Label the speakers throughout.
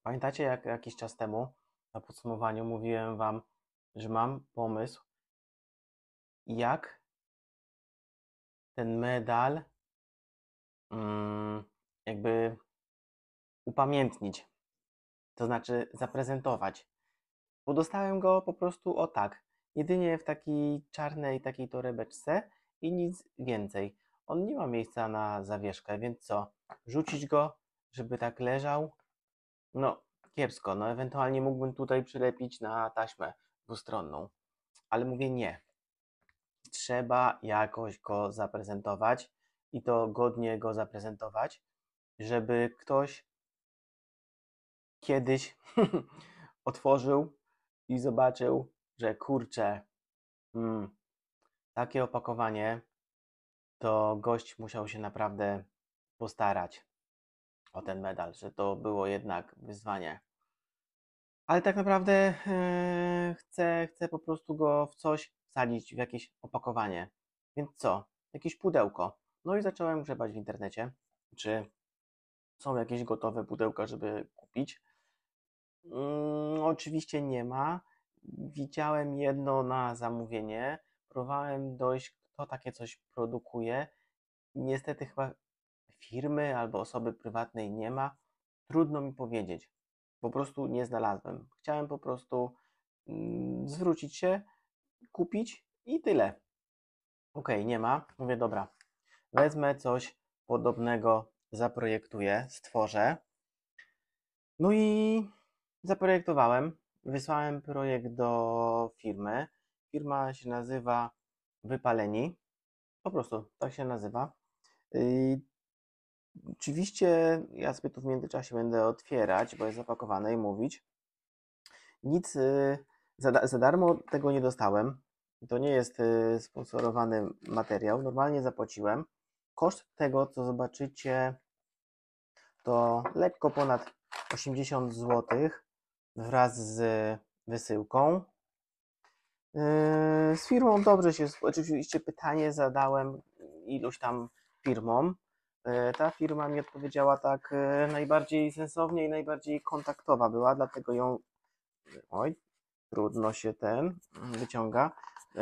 Speaker 1: Pamiętacie, jak jakiś czas temu na podsumowaniu mówiłem Wam, że mam pomysł, jak ten medal jakby upamiętnić, to znaczy zaprezentować. Bo dostałem go po prostu o tak, jedynie w takiej czarnej takiej torebeczce i nic więcej. On nie ma miejsca na zawieszkę, więc co? Rzucić go, żeby tak leżał? No, kiepsko. No, ewentualnie mógłbym tutaj przylepić na taśmę dwustronną. Ale mówię nie. Trzeba jakoś go zaprezentować i to godnie go zaprezentować, żeby ktoś kiedyś otworzył i zobaczył, że kurczę, takie opakowanie, to gość musiał się naprawdę postarać o ten medal, że to było jednak wyzwanie. Ale tak naprawdę chcę po prostu go w coś wsadzić, w jakieś opakowanie. Więc co? Jakieś pudełko. No i zacząłem grzebać w internecie, czy są jakieś gotowe pudełka, żeby kupić. Oczywiście nie ma. Widziałem jedno na zamówienie. Próbowałem dojść, kto takie coś produkuje. Niestety chyba firmy albo osoby prywatnej nie ma. Trudno mi powiedzieć. Po prostu nie znalazłem. Chciałem po prostu zwrócić się, kupić i tyle. Okej, nie ma. Mówię, dobra, wezmę coś podobnego, zaprojektuję, stworzę. No i zaprojektowałem. Wysłałem projekt do firmy. Firma się nazywa Wypaleni. Po prostu tak się nazywa. Oczywiście ja sobie tu w międzyczasie będę otwierać, bo jest zapakowane i mówić. Nic za darmo tego nie dostałem. To nie jest sponsorowany materiał. Normalnie zapłaciłem. Koszt tego, co zobaczycie, to lekko ponad 80 zł wraz z wysyłką. Z firmą dobrze się, oczywiście pytanie zadałem iluś tam firmom. Ta firma mi odpowiedziała tak najbardziej sensownie i najbardziej kontaktowa była, dlatego ją, oj, trudno się wyciąga.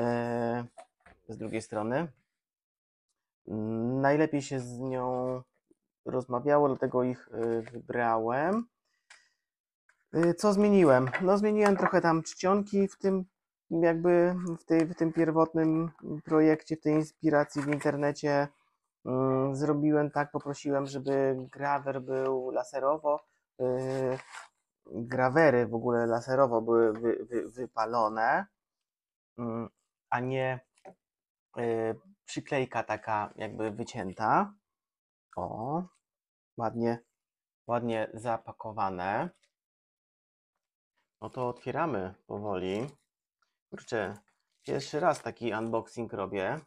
Speaker 1: Z drugiej strony najlepiej się z nią rozmawiało, dlatego ich wybrałem. Co zmieniłem? No zmieniłem trochę tam czcionki w tym jakby w tym pierwotnym projekcie, w tej inspiracji w internecie. Zrobiłem tak, poprosiłem, żeby grawer był laserowo, grawery w ogóle laserowo były wypalone, a nie przyklejka taka jakby wycięta. O, ładnie zapakowane. No to otwieramy powoli. Kurczę, pierwszy raz taki unboxing robię.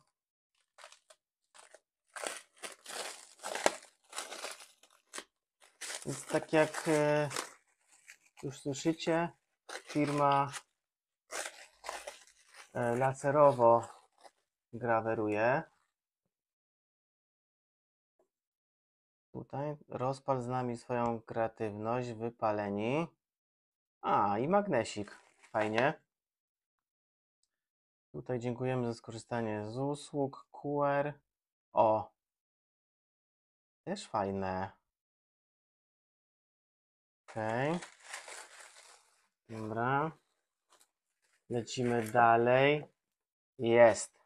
Speaker 1: Więc tak jak już słyszycie, firma laserowo graweruje. Tutaj rozpal z nami swoją kreatywność, wypaleni. A, i magnesik. Fajnie. Tutaj dziękujemy za skorzystanie z usług QR. O, też fajne. Okej. Dobra. Lecimy dalej. Jest.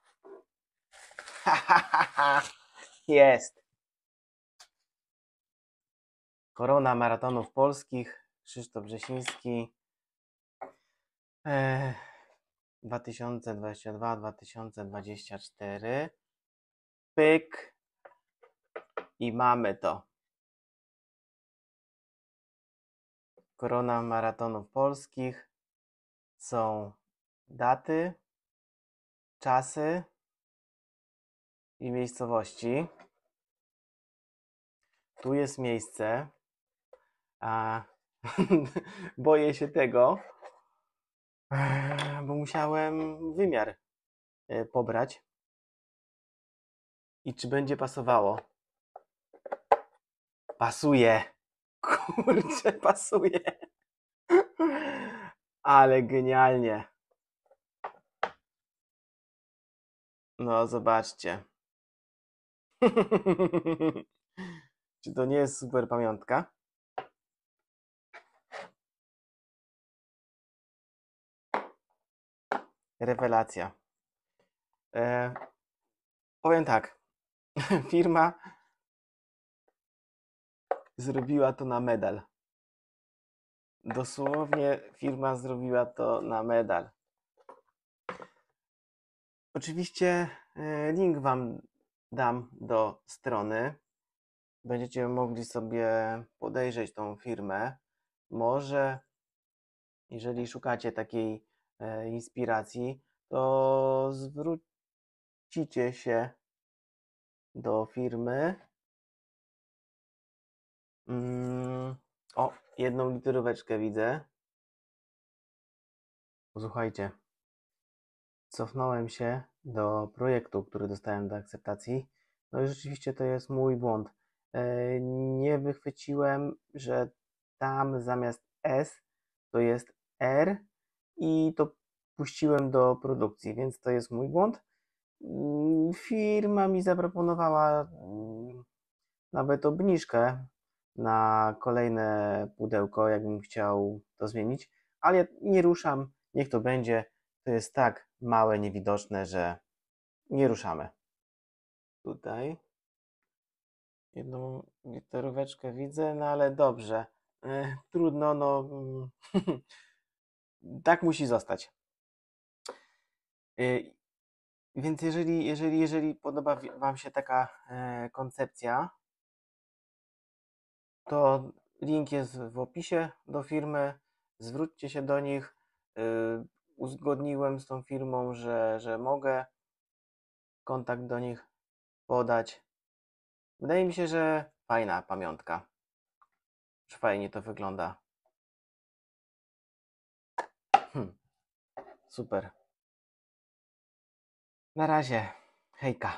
Speaker 1: Jest. Korona maratonów polskich. Krzysztof Brzesiński. 2022-2024. Pyk. I mamy to. Korona maratonów polskich. Są daty, czasy i miejscowości. Tu jest miejsce, a boję się tego, bo musiałem wymiar pobrać. I czy będzie pasowało? Pasuje. Kurczę, pasuje. Ale genialnie. No, zobaczcie. Czy to nie jest super pamiątka? Rewelacja. Powiem tak. Firma zrobiła to na medal. Dosłownie firma zrobiła to na medal. Oczywiście link Wam dam do strony. Będziecie mogli sobie podejrzeć tą firmę. Może, jeżeli szukacie takiej inspiracji, to zwrócicie się do firmy. O, jedną literóweczkę widzę. Posłuchajcie. Cofnąłem się do projektu, który dostałem do akceptacji. No i rzeczywiście to jest mój błąd. Nie wychwyciłem, że tam zamiast S to jest R i to puściłem do produkcji, więc to jest mój błąd. Firma mi zaproponowała nawet obniżkę na kolejne pudełko, jakbym chciał to zmienić, ale ja nie ruszam, niech to będzie. To jest tak małe, niewidoczne, że nie ruszamy. Tutaj jedną literóweczkę widzę, no ale dobrze. Trudno, no. Tak musi zostać. Więc jeżeli podoba Wam się taka koncepcja, to link jest w opisie do firmy. Zwróćcie się do nich. Uzgodniłem z tą firmą, że mogę kontakt do nich podać. Wydaje mi się, że fajna pamiątka. Że fajnie to wygląda. Super. Na razie. Hejka.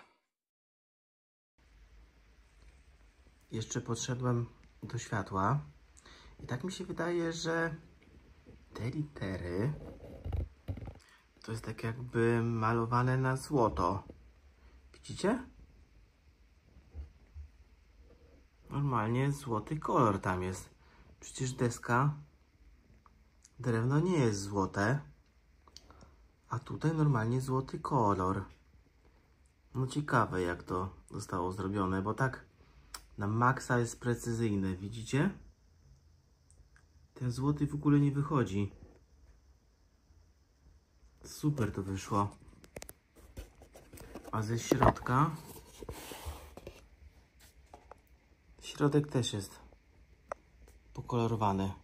Speaker 1: Jeszcze podszedłem do światła i tak mi się wydaje, że te litery to jest tak jakby malowane na złoto. Widzicie? Normalnie złoty kolor tam jest. Przecież deska, drewno nie jest złote, a tutaj normalnie złoty kolor. No ciekawe, jak to zostało zrobione, bo tak na maksa jest precyzyjne, widzicie? Ten złoty w ogóle nie wychodzi. Super to wyszło. A ze środka? Środek też jest pokolorowany.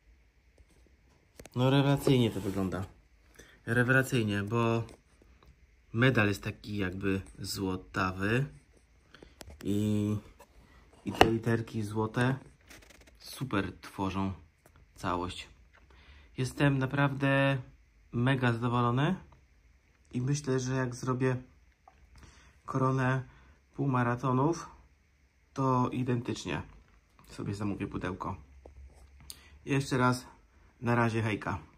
Speaker 1: No rewelacyjnie to wygląda. Rewelacyjnie, bo medal jest taki jakby złotawy i te literki złote super tworzą całość. Jestem naprawdę mega zadowolony i myślę, że jak zrobię koronę półmaratonów, to identycznie sobie zamówię pudełko. Jeszcze raz, na razie, hejka.